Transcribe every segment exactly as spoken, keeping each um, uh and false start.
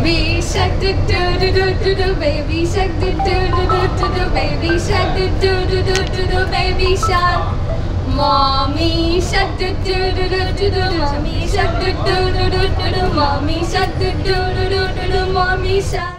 baby shark do do do do do do baby shark do do do do do do baby shark do do do do do do baby shark mommy shark do do do do do do mommy shark do do do do do do mommy shark do do do do do do mommy shark.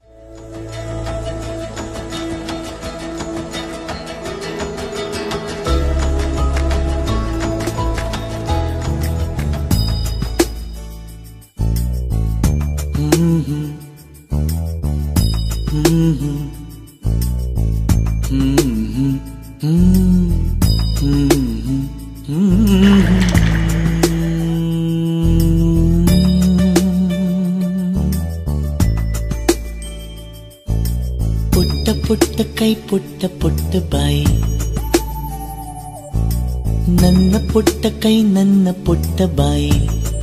ಪುಟ್ಟ ಪುಟ್ಟ ಕೈ ಪುಟ್ಟ ಪುಟ್ಟ ಬಾಯಿ ನನ್ನ ಪುಟ್ಟ ಕೈ ನನ್ನ ಪುಟ್ಟ ಬಾಯಿ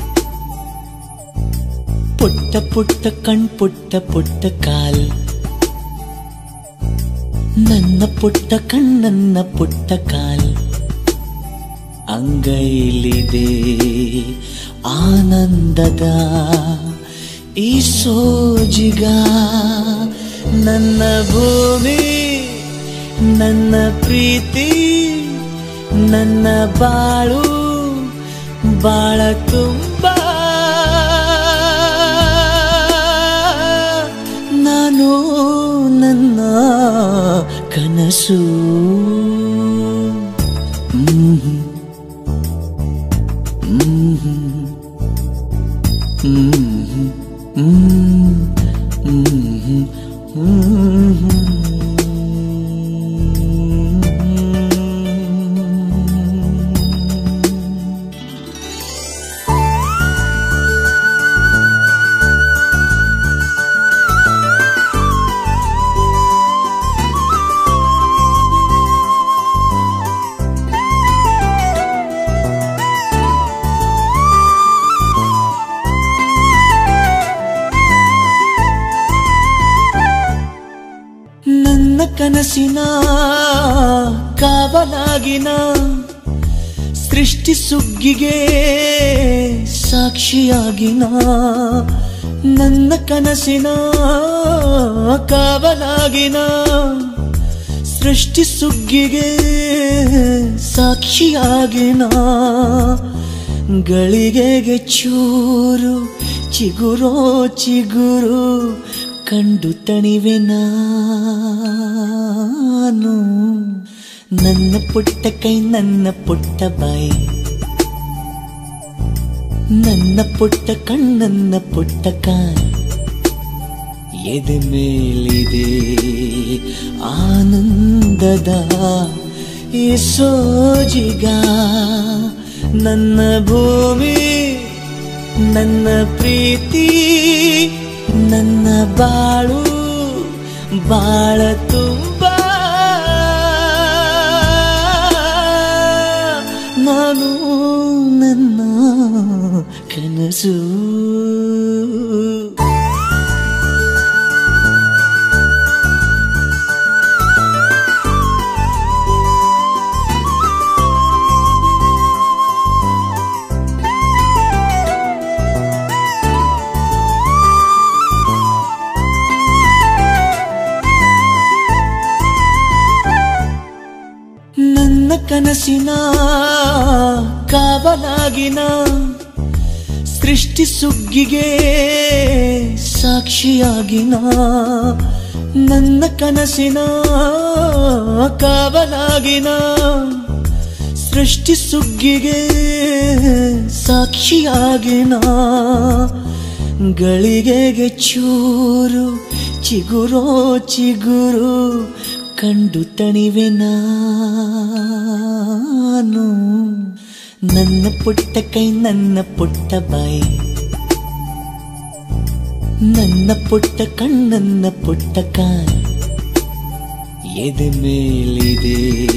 ಪುಟ್ಟ ಪುಟ್ಟ ಕಣ್ ಪುಟ್ಟ ಪುಟ್ಟ ಕಾಲ್ ನನ್ನ ಪುಟ್ಟ ಕಣ್ ನನ್ನ ಪುಟ್ಟ ಕಾಲ್ ಅಂಗೈಲಿದೆ ಆನಂದದ ಈ ಸೋಜಿಗ ನನ್ನ ಭೂಮಿ ನನ್ನ ಪ್ರೀತಿ ನನ್ನ ಬಾಳು ಬಾಳ ತುಂಬ ನಾನು ನನ್ನ ಕನಸು ಹ್ಮ್ ಹ್ಮ್ ಹ್ಮ್ ಕನಸಿನ ಕಾವಲಾಗಿನ ಸೃಷ್ಟಿ ಸುಗ್ಗಿಗೆ ಸಾಕ್ಷಿಯಾಗಿನ ನನ್ನ ಕನಸಿನ ಕಾವಲಾಗಿನ ಸೃಷ್ಟಿ ಸುಗ್ಗಿಗೆ ಸಾಕ್ಷಿಯಾಗಿನ ಗಳಿಗೆಗೆ ಚೂರು ಚಿಗುರೋ ಚಿಗುರು ಕಂಡು ತಣಿವೆ ನಾನು ನನ್ನ ಪುಟ್ಟ ಕೈ ನನ್ನ ಪುಟ್ಟ ಬಾಯಿ ನನ್ನ ಪುಟ್ಟ ಕಣ್ಣನ್ನ ಪುಟ್ಟ ಕಾಲ್ ಎದೆ ಮೇಲಿದೆ ಆನಂದದ ಈ ಸೋಜಿಗ ನನ್ನ ಭೂಮಿ ನನ್ನ ಪ್ರೀತಿ ನನ್ನ ಬಾಳು ಬಾಳ ತುಂಬ ನಾನು ನನ್ನ ಕನಸು ಕನಸಿನ ಕಾವಲಾಗಿನ ಸೃಷ್ಟಿ ಸುಗ್ಗಿಗೆ ಸಾಕ್ಷಿಯಾಗಿನ ನನ್ನ ಕನಸಿನ ಕಾವಲಾಗಿನ ಸೃಷ್ಟಿ ಸುಗ್ಗಿಗೆ ಸಾಕ್ಷಿಯಾಗಿನ ಗಳಿಗೆಗೆ ಚೂರು ಚಿಗುರೋ ಚಿಗುರು ಕಂಡು ತಣಿವೆ ನಾನು ನನ್ನ ಪುಟ್ಟ ಕೈ ನನ್ನ ಪುಟ್ಟ ಬಾಯಿ ನನ್ನ ಪುಟ್ಟ ಕಣ್ಣನ್ನ ಪುಟ್ಟ ಕಾಲ್ ಎದೆ ಮೇಲಿದೆ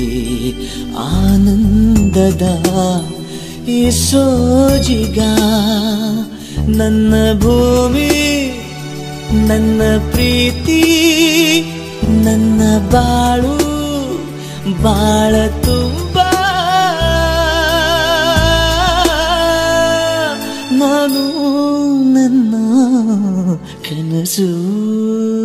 ಆನಂದದ ಈ ಸೋಜಿಗ ನನ್ನ ಭೂಮಿ ನನ್ನ ಪ್ರೀತಿ ನನ್ನ ಬಾಳು ಬಾಳ ತುಂಬ ನಾನು ನನ್ನ ಕನಸು